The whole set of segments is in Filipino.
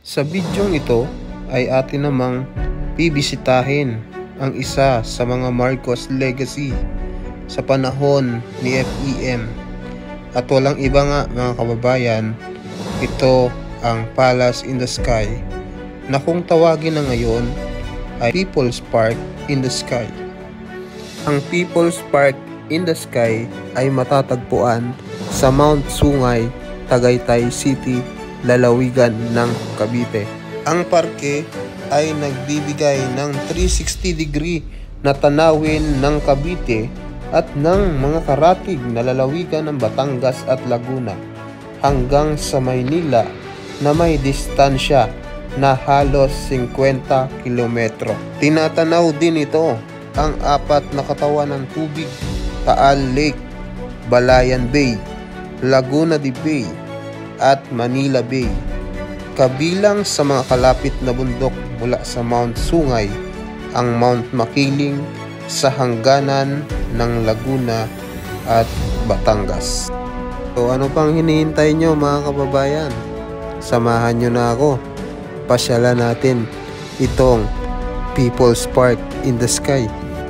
Sa bidyong ito ay atin namang bibisitahin ang isa sa mga Marcos legacy sa panahon ni FEM. At walang iba nga mga kababayan, ito ang Palace in the Sky na kung tawagin na ngayon ay People's Park in the Sky. Ang People's Park in the Sky ay matatagpuan sa Mount Sungay, Tagaytay City, lalawigan ng Cavite. Ang parke ay nagbibigay ng 360 degree na tanawin ng Cavite at ng mga karatig na lalawigan ng Batangas at Laguna hanggang sa Maynila na may distansya na halos 50 kilometro. Tinatanaw din ito ang 4 na katawan ng tubig: Taal Lake, Balayan Bay, Laguna de Bay at Manila Bay. Kabilang sa mga kalapit na bundok mula sa Mount Sungay ang Mount Makiling sa hangganan ng Laguna at Batangas. So ano pang hinihintay nyo mga kababayan? Samahan nyo na ako. Pasyalan natin itong People's Park in the Sky.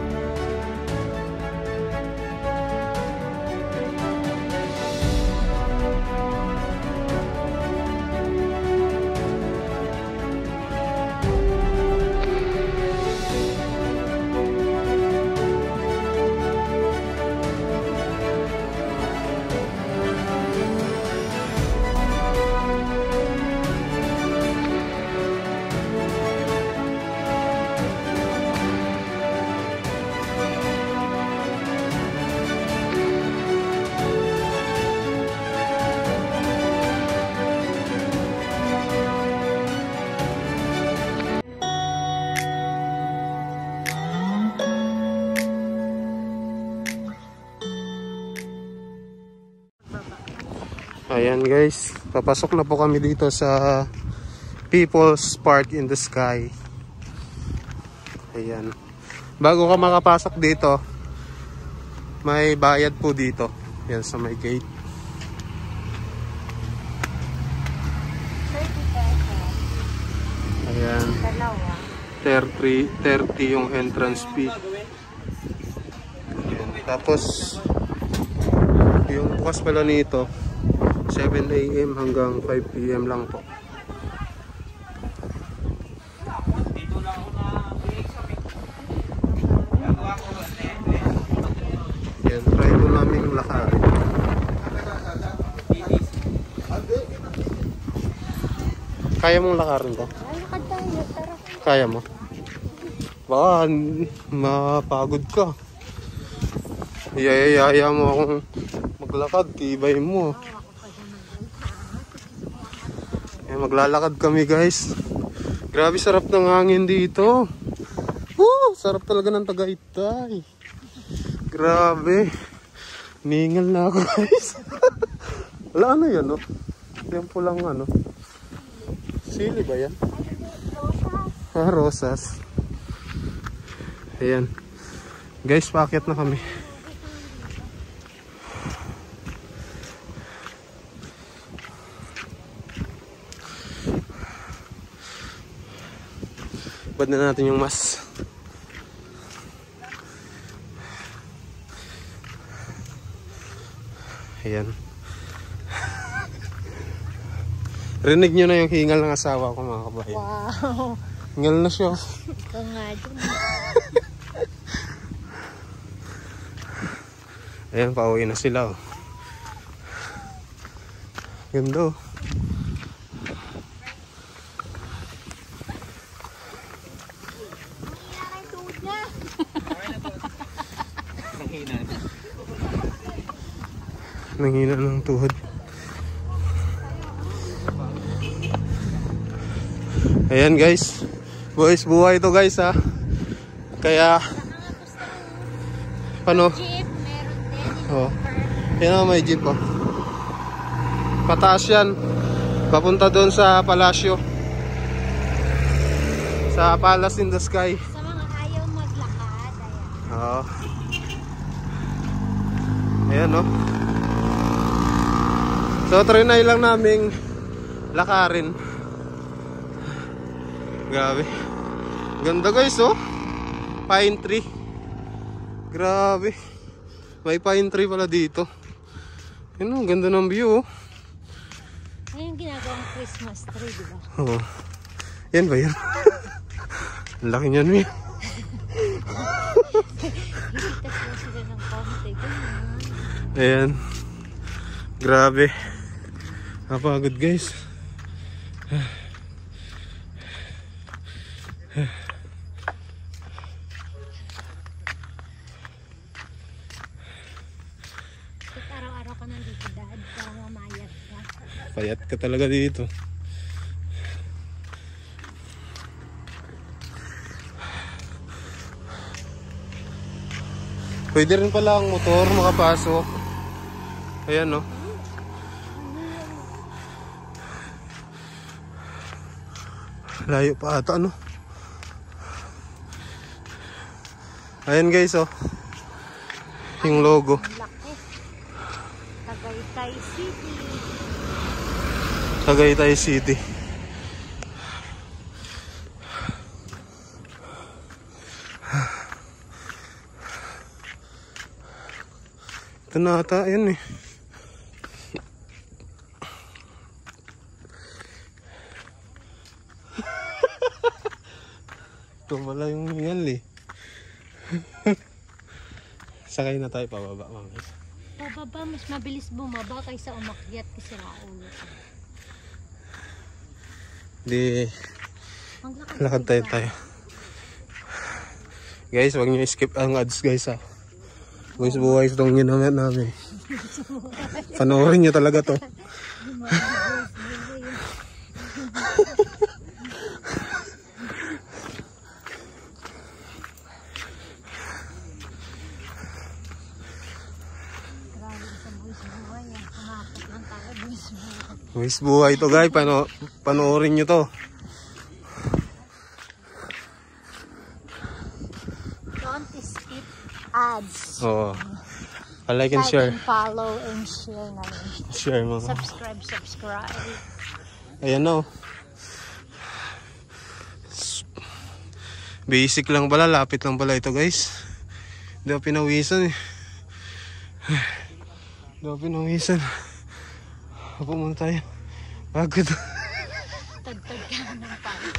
Ayan guys, papasok na po kami dito sa People's Park in the Sky. Ayan. Bago ka makapasok dito, may bayad po dito. Ayan sa may gate. Ayan. 30 yung entrance fee. Ayan. Tapos yung bukas pala nito 7 AM hanggang 5 PM lang po. Yan, try po namin lakarin. Kaya mong lakarin to? Kaya mo? Baka mapagod ka. Iyayaya mo akong maglakad, tibay mo. Maglalakad kami guys. Grabe sarap ng hangin dito. Woo! Sarap talaga ng Tagaytay. Grabe. Ningal na ako guys. Wala ano yan, no? Yan po lang ano. Sili ba yan? Ah, rosas. Ayan. Guys, paakyat na kami. Bad na natin yung mas. Ayan. Rinig nyo na yung hingal ng asawa ko mga kabayan. Wow. Hingal na siya. Ikaw nga dyan. Ayan, pauwi na sila. Oh. Ganda oh. Nanghina ng tuhod. Ayan guys, boys, buhay ito guys ha. Kaya paano? Jeep, meron din. Oh. Yan may jeep oh. Pataas yan. Papunta doon sa palasyo. Sa Palace in the Sky. Sa mga ayaw maglakad, ayan. Oo. Ayan oh. So trinay lang naming lakarin. Grabe. Ganda guys, oh. Pine tree. Grabe. May pine tree pala dito. Yun, oh, ganda ng view, oh. Ayun ginagawang Christmas tree, di ba? Oo. Yan ba yan? Ang laki niyan, Mi. Hilitas lang sila ng konti. Ganyan. Ayan. Grabe. Napagod guys. Araw-araw ka nandito, Dad, para mamayat ka. Payat ka talaga dito. Pwede rin pala ang motor makapasok. Ayan, no. Layo pa ata, no. Ayan guys, oh. Yung logo. Laki. Tagaytay City. Tagaytay City. Ito na ata, yan eh. Ito pala yung yan eh. Sakay na tayo pababa, mami. Pababa, mas mabilis bumaba kaysa umakyat kasi nakaulo. Di, lakad tayo. Guys, wag nyo skip ang ads guys ha. Guys, buhay itong ginamit namin. Panoorin nyo talaga to. Guys, buhay to guys. Panoorin nyo to. Don't skip ads. Oo. Like and share. Follow and share na rin. Share mo. Subscribe. Ayan na, oh. Basic lang pala. Lapit lang pala ito guys. Hindi ako pinawisan eh. Hindi ako pinawisan. Apo muna tayo. Pagod. Tagtag ka ng pagod.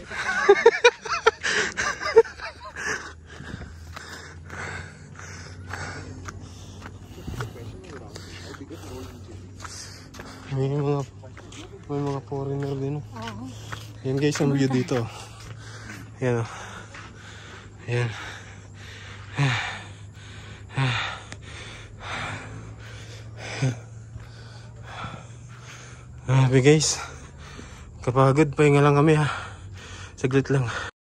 May mga foreigner din. Oo. Yan guys, ang view dito. Yan. Yan. Guys, kapagod, pahinga lang kami ha. Saglit lang.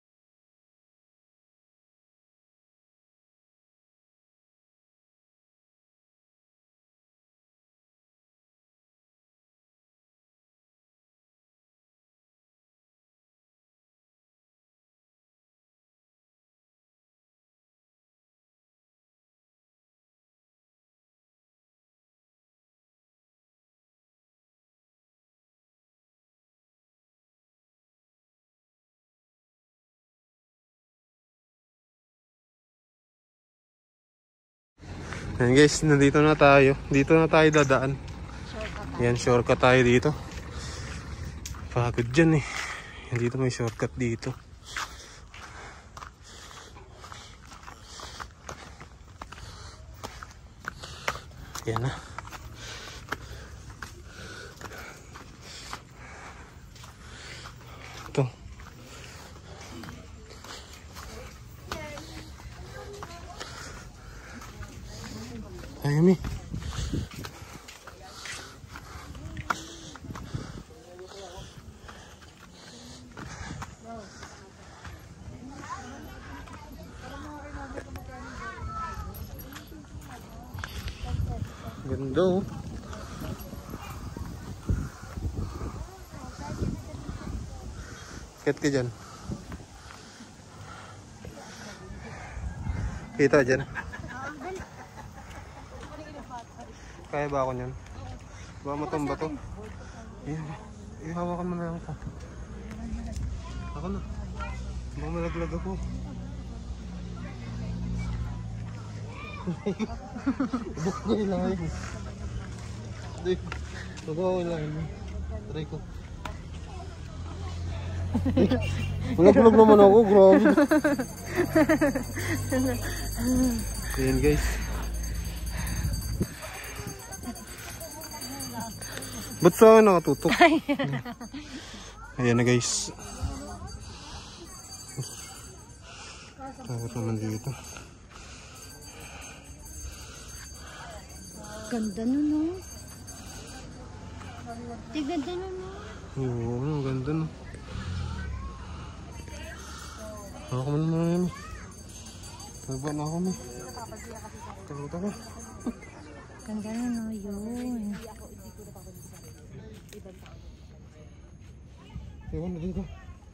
Yan guys, nandito na tayo. Dito na tayo dadaan. Yan, shortcut tayo dito. Pagod dyan eh. Yan, dito may shortcut dito. Yan na. Ito. Ayumi. Ganda oh. Ket ka dyan. Kita dyan. Kaya ba ako nyan? Baka matumba to. Ihawakan mo na lang ito. Ako na. Baka malaglag ako. Bukay lang yun. Bukay lang yun. Try ko. Malaglag naman ako, grabe. Ayan guys. Ba't sa akin nakatutok? Ayan na guys. Takot naman dito. Ganda nun, no? Ganda nun, no? Oo, ang ganda no. Ako man naman yan. Taba na ako eh. Takot ako. Ganda nun, no? Yun. Ewan na dito.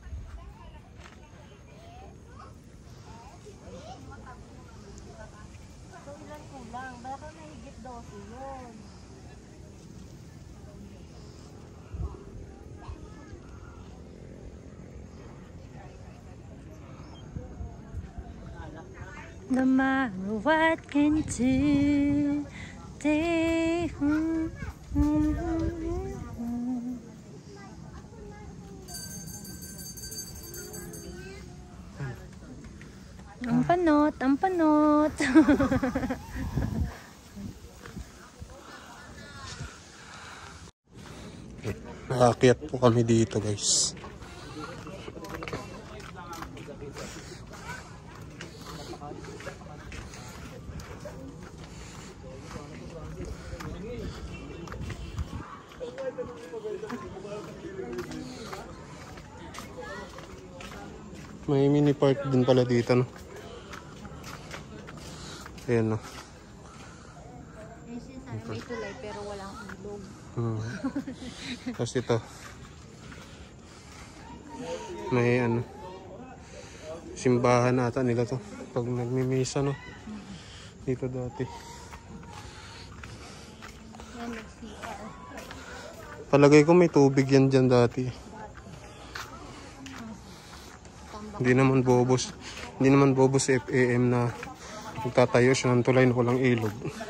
So, ilan kulang? Baka mahigit 12 yun. No matter what can do, they ang panot, ang panot. Nakaakyat po kami dito guys. May mini park din pala dito no. Ayan no. May tulay pero walang ilog. Tapos ito. May ano. Simbahan ata nila to. Pag nagmimisa no. Dito dati. Yan, nag-CR. Palagay ko may tubig yan dyan dati. Hindi naman bobos si FAM na magtatayo siya ng tulay na walang ilog.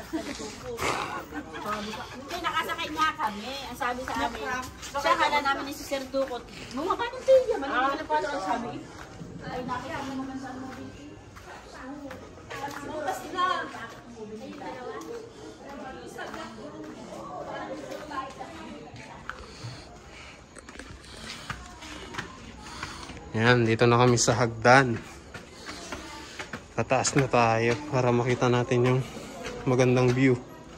Nakasakay nga kami. Ang sabi sa amin, siya kala namin ni si Sir Dukot. Bumaba ng tiya, malinaw na pala ang sabi. Ay, nakita mo naman sa movie. Bukas na. Yan, dito na kami sa hagdan. Pataas na tayo para makita natin yung magandang view.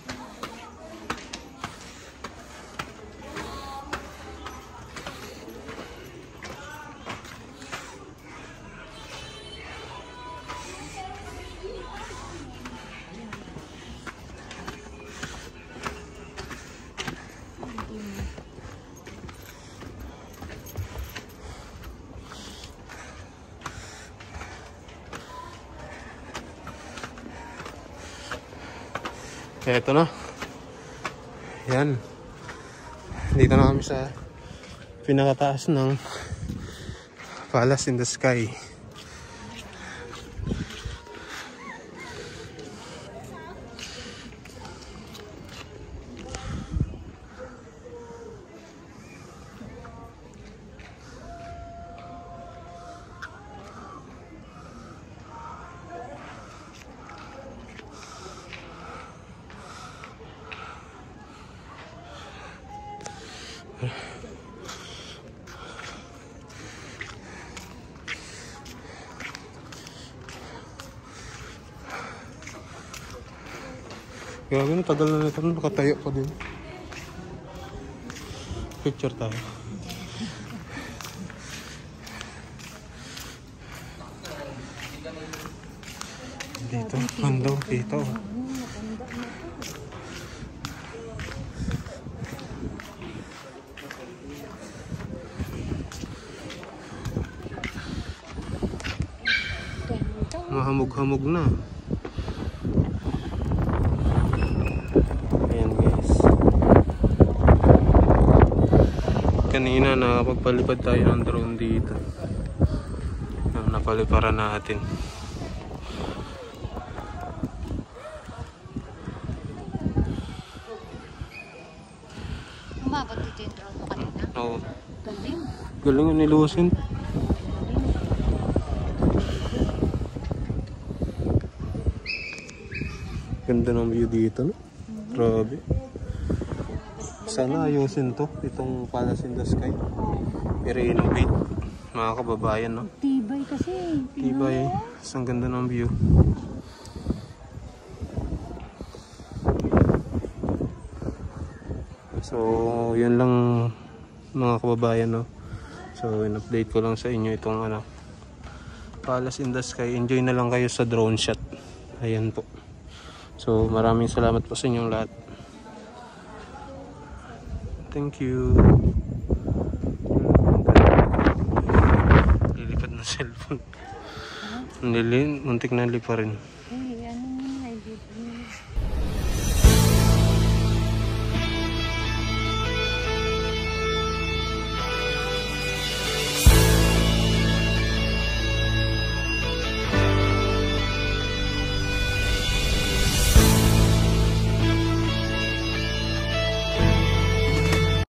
Eto na. Yan. Dito na kami sa pinakataas ng Palace in the Sky. Grabe na, tagal na nito, nakatayo pa din. Picture tayo. Dito, handong dito. Mahamog-hamog na. Ayan guys. Kanina nakapagpalipad tayo ng drone dito. napaliparan natin. Umabot dito yung drone mo kanina. Oo. Galing. Galing ni Lucent. Ganda ng view dito, no? Grabe. Sana ayusin to, itong Palace in the Sky. I-renovate, mga kababayan, no? Tibay kasi. Tibay. Ang ganda ng view. So, yun lang mga kababayan, no? So, in-update ko lang sa inyo itong Palace in the Sky. Enjoy na lang kayo sa drone shot. Ayan po. So, maraming salamat po sa inyong lahat. Thank you. Lilipad ng cellphone. Muntik na lipa rin.